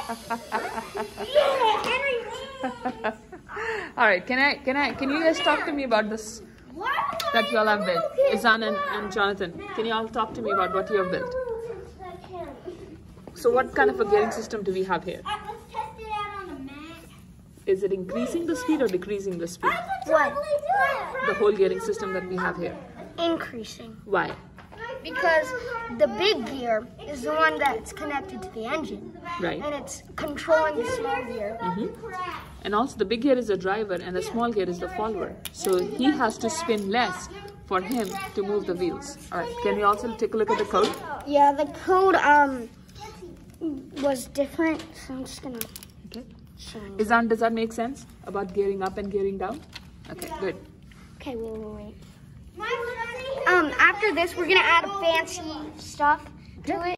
All right, can you guys talk to me about this that you all have built? Izan and Jonathan, can you all talk to me about what you have built? So what kind of a gearing system do we have here? Let's test it out on the mat. Is it increasing the speed or decreasing the speed? What? The whole gearing system that we have here. Increasing. Why? Because the big gear is the one that's connected to the engine. Right. And it's controlling the small gear. And also the big gear is the driver and the small gear is the follower. So he has to spin less for him to move the wheels. All right, can you also take a look at the code? Yeah, the code was different, so I'm just gonna Okay. change. Izan, does that make sense about gearing up and gearing down? Okay, good. Okay, wait. After this, we're gonna add fancy stuff to it.